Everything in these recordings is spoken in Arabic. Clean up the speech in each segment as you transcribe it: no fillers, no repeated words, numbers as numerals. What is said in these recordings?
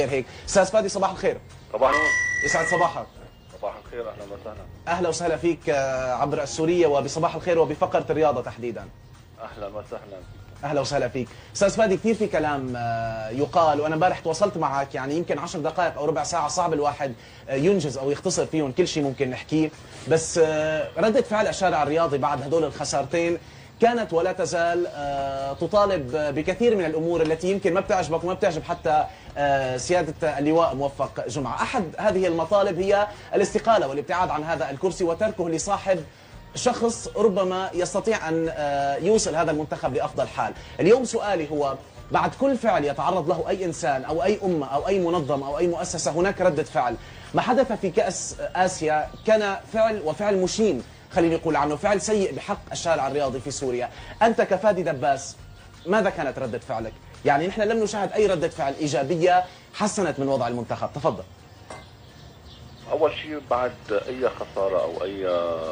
هيك استاذ فادي، صباح الخير. صباح النور. يسعد صباحك. صباح الخير، اهلا وسهلا. اهلا وسهلا فيك عبر السوريه وبصباح الخير وبفقره الرياضه تحديدا. اهلا وسهلا. اهلا وسهلا فيك استاذ فادي. كثير في كلام يقال، وانا امبارح تواصلت معك، يعني يمكن 10 دقائق او ربع ساعه صعب الواحد ينجز او يختصر فيهم كل شيء ممكن نحكيه، بس رده فعل الشارع الرياضي بعد هدول الخسارتين كانت ولا تزال تطالب بكثير من الامور التي يمكن ما بتعجبك وما بتعجب حتى سياده اللواء موفق جمعه. احد هذه المطالب هي الاستقاله والابتعاد عن هذا الكرسي وتركه لصاحب شخص ربما يستطيع أن يوصل هذا المنتخب لأفضل حال. اليوم سؤالي هو، بعد كل فعل يتعرض له أي إنسان أو أي أمة أو أي منظمة أو أي مؤسسة هناك ردة فعل. ما حدث في كأس آسيا كان فعل، وفعل مشين خليني أقول عنه، فعل سيء بحق الشارع الرياضي في سوريا. أنت كفادي دباس ماذا كانت ردة فعلك؟ يعني نحن لم نشاهد أي ردة فعل إيجابية حسنت من وضع المنتخب. تفضل. اول شيء، بعد اي خساره او اي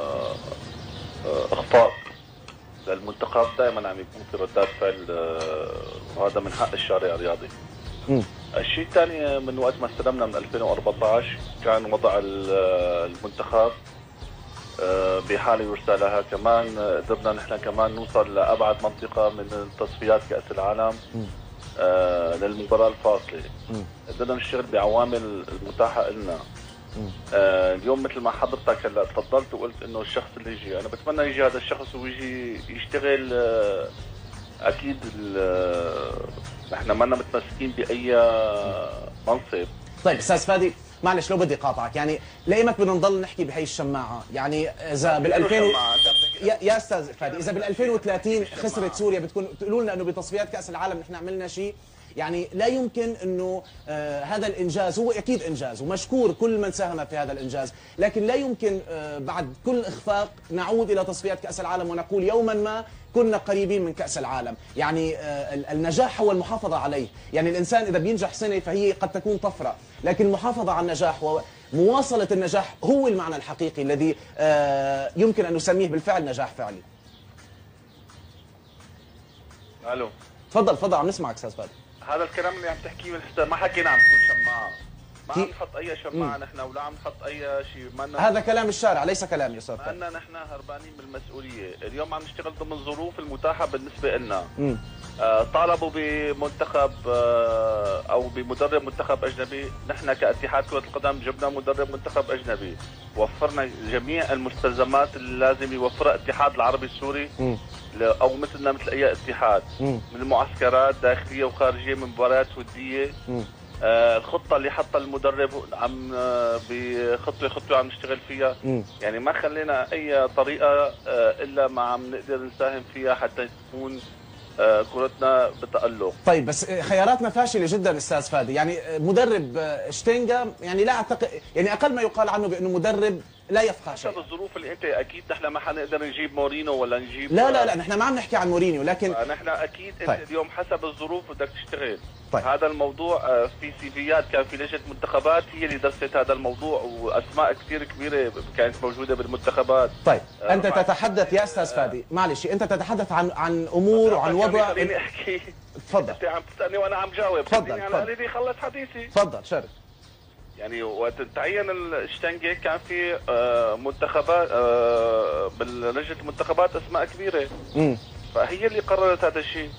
اخطاء للمنتخب دائما عم يكون في ردات فعل، وهذا من حق الشارع الرياضي. الشيء الثاني، من وقت ما استلمنا من 2014 كان وضع المنتخب بحاله يرسى لها. كمان قدرنا نحن كمان نوصل لابعد منطقه من تصفيات كاس العالم للمباراه الفاصله. قدرنا نشتغل بعوامل المتاحه لنا. اليوم مثل ما حضرتك هلا تفضلت وقلت انه الشخص اللي يجي، انا بتمنى يجي هذا الشخص ويجي يشتغل. اكيد نحن ما متمسكين باي منصب. طيب استاذ فادي، معلش لو بدي قاطعك، يعني لايمت بدنا نضل نحكي بهي الشماعه. يعني اذا يا استاذ فادي، اذا بال 2030 خسرت سوريا بتكون تقولوا لنا انه بتصفيات كاس العالم نحن عملنا شيء؟ يعني لا يمكن انه هذا الانجاز هو اكيد انجاز ومشكور كل من ساهم في هذا الانجاز، لكن لا يمكن بعد كل اخفاق نعود الى تصفيات كاس العالم ونقول يوما ما كنا قريبين من كاس العالم. يعني النجاح هو المحافظه عليه. يعني الانسان اذا بينجح سنه فهي قد تكون طفره، لكن المحافظه على النجاح ومواصله النجاح هو المعنى الحقيقي الذي يمكن ان نسميه بالفعل نجاح فعلي. الو، تفضل عم نسمعك استاذ فادي. هذا الكلام اللي عم تحكيه ما حكينا عن كل شماعه، ما عم نحط اي شماعه نحن، ولا عم نحط اي شيء. هذا كلام الشارع ليس كلامي يا استاذ فادي. ما نحن هربانين من المسؤوليه. اليوم عم نشتغل ضمن الظروف المتاحه بالنسبه لنا. طالبوا بمنتخب او بمدرب منتخب اجنبي، نحن كاتحاد كره القدم جبنا مدرب منتخب اجنبي، وفرنا جميع المستلزمات اللي لازم يوفرها الاتحاد العربي السوري او مثلنا مثل اي اتحاد، من معسكرات داخليه وخارجيه، من مباريات وديه. الخطه اللي حطها المدرب عم بخطوه عم نشتغل فيها. يعني ما خلينا اي طريقه الا ما عم نقدر نساهم فيها حتى تكون كرتنا بتألق. طيب بس خياراتنا فاشله جدا استاذ فادي. يعني مدرب شتينجا يعني لا اعتقد، يعني اقل ما يقال عنه بانه مدرب لا يفقه شيء. حسب الظروف اللي انت اكيد نحن ما حنقدر نجيب مورينو ولا نجيب. لا نحن ما عم نحكي عن مورينيو، لكن نحن اكيد انت طيب. اليوم حسب الظروف بدك تشتغل. طيب. هذا الموضوع في سيفيات، كان في لجنه منتخبات هي اللي درست هذا الموضوع، واسماء كثير كبيره كانت موجوده بالمنتخبات. طيب انت تتحدث يا استاذ فادي، معلش انت تتحدث عن امور وعن وضع. خليني احكي. تفضل. انت عم تسالني وانا عم جاوب. تفضل. خليني خلص حديثي. تفضل شرف. يعني وقت تعين الشتنجة كان في منتخبات باللجنة المنتخبات اسماء كبيرة. فهي اللي قررت هذا الشيء.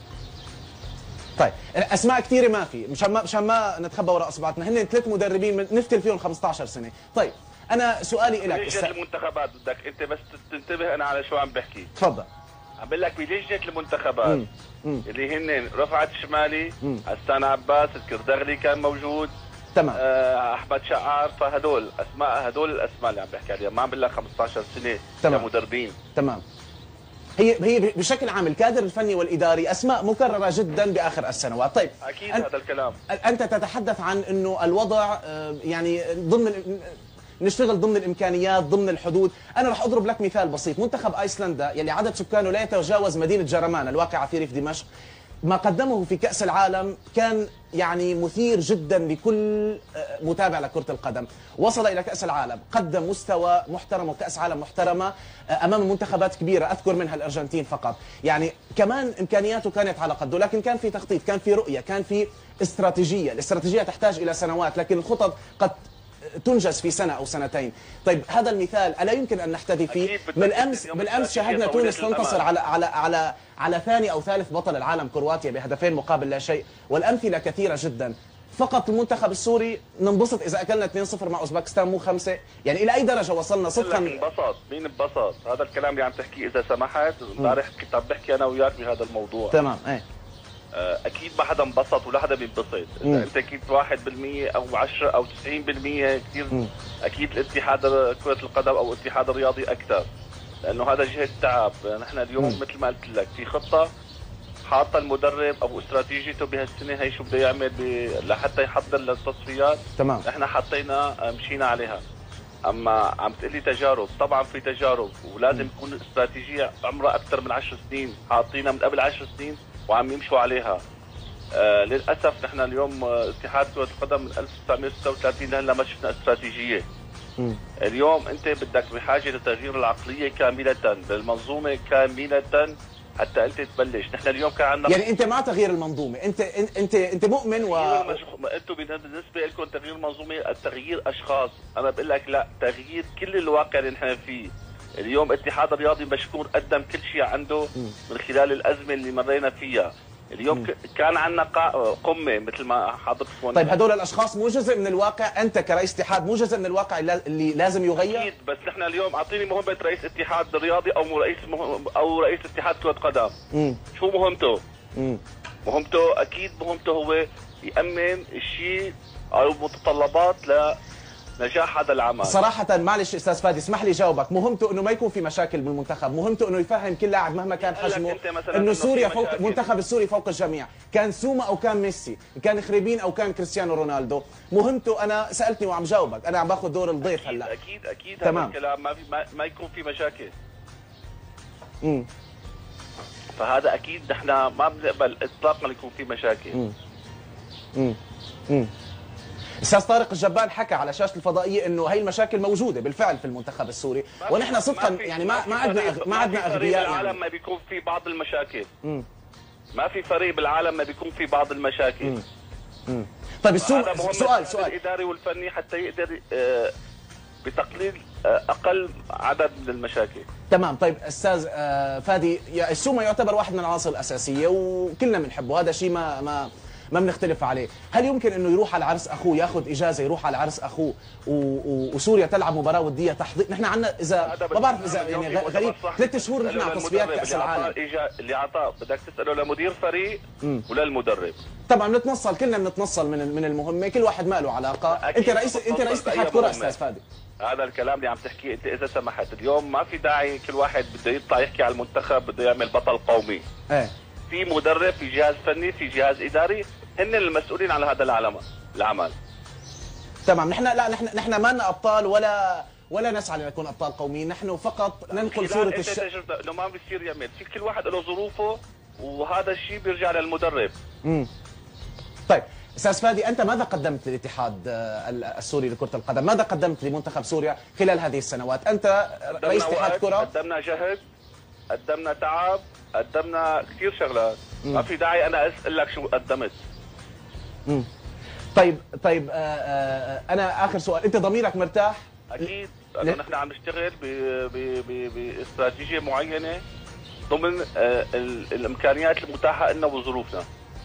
طيب اسماء كثيره ما في، مشان ما نتخبى وراء اصبعتنا، هن 3 مدربين نفتل فيهم 15 سنه. طيب انا سؤالي لك، لجنة المنتخبات بدك انت بس تنتبه انا على شو عم بحكي. تفضل. عم بقول لك بلجنة المنتخبات اللي هن رفعت شمالي، حسان عباس، الكردغلي كان موجود، تمام، احمد شعار. فهدول اسماء، هدول الاسماء اللي عم بحكي عليها. ما عم بقول لك 15 سنه كمدربين. تمام. هي بشكل عام الكادر الفني والاداري اسماء مكرره جدا باخر السنوات. طيب اكيد هذا الكلام. انت تتحدث عن انه الوضع يعني نشتغل ضمن الامكانيات، ضمن الحدود. انا رح اضرب لك مثال بسيط. منتخب ايسلندا يلي عدد سكانه لا يتجاوز مدينه جرمان الواقعه في ريف دمشق، ما قدمه في كأس العالم كان يعني مثير جدا لكل متابع لكرة القدم، وصل إلى كأس العالم، قدم مستوى محترم وكأس عالم محترمة أمام منتخبات كبيرة أذكر منها الأرجنتين فقط. يعني كمان إمكانياته كانت على قده، لكن كان في تخطيط، كان في رؤية، كان في استراتيجية. الاستراتيجية تحتاج إلى سنوات، لكن الخطط قد تنجز في سنة أو سنتين. طيب هذا المثال ألا يمكن أن نحتذي فيه؟ بالأمس شاهدنا تونس تنتصر على ثاني أو ثالث بطل العالم كرواتيا بهدفين مقابل لا شيء، والأمثلة كثيرة جدا. فقط المنتخب السوري ننبسط إذا أكلنا 2-0 مع أوزبكستان مو 5. يعني إلى أي درجة وصلنا صدقا؟ انبسط، مين انبسط؟ هذا الكلام اللي عم تحكيه إذا سمحت امبارح كنت عم بحكي أنا وياك بهذا الموضوع. تمام. ايه اكيد ما حدا انبسط ولا حدا بينبسط. اذا انت كنت 1% او 10 او 90% كثير اكيد الاتحاد كرة القدم او الاتحاد الرياضي اكثر، لانه هذا جهد تعب. نحن اليوم مثل ما قلت لك في خطة حاطه المدرب او استراتيجيته بهالسنه، هي شو بده يعمل لحتى يحضر للتصفيات. تمام. نحن حطينا مشينا عليها. اما عم تقول لي تجارب، طبعا في تجارب ولازم تكون استراتيجيه عمرها اكثر من 10 سنين، حاطينها من قبل 10 سنين وعم يمشوا عليها. للاسف نحن اليوم اتحاد كرة القدم من 1936 لهلا ما شفنا استراتيجيه. اليوم انت بدك بحاجه لتغيير العقليه كامله بالمنظومه كامله حتى انت تبلش. نحن اليوم كان عندنا يعني انت مع تغيير المنظومه، انت مؤمن انتم بالنسبه لكم تغيير منظومه، التغيير اشخاص. انا بقول لك لا، تغيير كل الواقع اللي نحن فيه. اليوم الاتحاد الرياضي مشكور قدم كل شيء عنده من خلال الازمه اللي مرينا فيها. اليوم كان عندنا قمه مثل ما حضرتك قلت. طيب هدول الاشخاص مو جزء من الواقع؟ انت كرئيس اتحاد مو جزء من الواقع اللي لازم يغير؟ اكيد، بس نحن اليوم اعطيني مهمه رئيس اتحاد رياضي او رئيس اتحاد كره قدم. شو مهمته؟ مهمته اكيد هو يامن الشيء او المتطلبات لنجاح هذا العمل. صراحة معلش استاذ فادي اسمح لي جاوبك، مهمته انه ما يكون في مشاكل بالمنتخب، مهمته انه يفهم كل لاعب مهما كان حجمه انه سوريا فوق المنتخب السوري فوق الجميع، كان سوما او كان ميسي، كان خريبين او كان كريستيانو رونالدو. مهمته انا سالتني وعم جاوبك، انا عم باخذ دور الضيف هلا. اكيد هذا الكلام ما يكون في مشاكل. فهذا اكيد نحن ما بنقبل اطلاقا يكون في مشاكل. استاذ طارق الجبال حكى على شاشه الفضائيه انه هي المشاكل موجوده بالفعل في المنتخب السوري، ونحن صدقا يعني ما عندنا اغبياء. بالعالم يعني ما بيكون في بعض المشاكل. ما في فريق بالعالم ما بيكون في بعض المشاكل. طيب سؤال الاداري والفني حتى يقدر بتقليل اقل عدد من المشاكل. تمام. طيب استاذ فادي، السومه يعتبر واحد من العناصر الاساسيه وكلنا بنحبه، هذا شيء ما بنختلف عليه. هل يمكن انه يروح على عرس اخوه، ياخذ اجازه يروح على عرس اخوه وسوريا تلعب مباراه وديه تحضير؟ نحن عندنا اذا ما بعرف اذا يعني غريب 3 شهور نحن على تصفيات كاس العالم. اللي اعطاه بدك تساله لمدير فريق ولا المدرب؟ طبعا بنتنصل، كلنا بنتنصل من المهمه، كل واحد ما له علاقه. انت رئيس اتحاد كره استاذ فادي. هذا الكلام اللي عم تحكيه انت اذا سمحت. اليوم ما في داعي كل واحد بده يطلع يحكي على المنتخب بده يعمل بطل قومي. في مدرب، في جهاز فني، في جهاز اداري، هن المسؤولين على هذا العمل. تمام. نحن ما لنا ابطال ولا نسعى لنكون ابطال قوميين، نحن فقط ننقل صوره انه ما بيصير يعمل، في كل واحد له ظروفه وهذا الشيء بيرجع للمدرب. طيب استاذ فادي، انت ماذا قدمت للاتحاد السوري لكرة القدم؟ ماذا قدمت لمنتخب سوريا خلال هذه السنوات؟ انت رئيس اتحاد كرة. قدمنا جهد، قدمنا تعب، قدمنا كثير شغلات. ما في داعي انا اسال لك شو قدمت. طيب انا اخر سؤال، انت ضميرك مرتاح؟ اكيد، لانه نحن عم نشتغل باستراتيجيه معينه ضمن الامكانيات المتاحه لنا وظروفنا.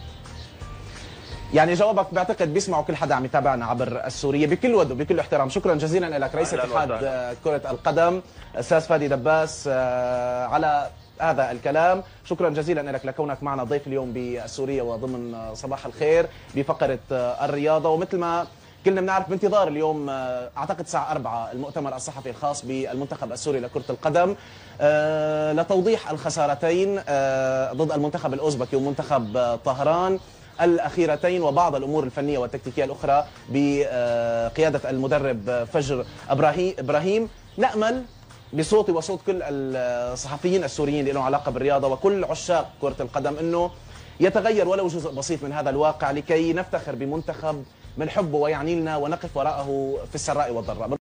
يعني جوابك بعتقد بيسمعوا كل حدا عم يتابعنا عبر السوريه بكل ود وبكل احترام. شكرا جزيلا لك رئيس اتحاد كرة القدم استاذ فادي دباس على هذا الكلام. شكرا جزيلا لك لكونك معنا ضيف اليوم بالسوريه وضمن صباح الخير بفقره الرياضه. ومثل ما كلنا بنعرف بانتظار اليوم اعتقد الساعه 4 المؤتمر الصحفي الخاص بالمنتخب السوري لكرة القدم لتوضيح الخسارتين ضد المنتخب الاوزبكي ومنتخب طهران الأخيرتين وبعض الأمور الفنية والتكتيكية الأخرى بقيادة المدرب فجر إبراهيم. نأمل بصوتي وصوت كل الصحفيين السوريين اللي لهم علاقة بالرياضة وكل عشاق كرة القدم أنه يتغير ولو جزء بسيط من هذا الواقع لكي نفتخر بمنتخب بنحبه ويعني لنا ونقف وراءه في السراء والضراء.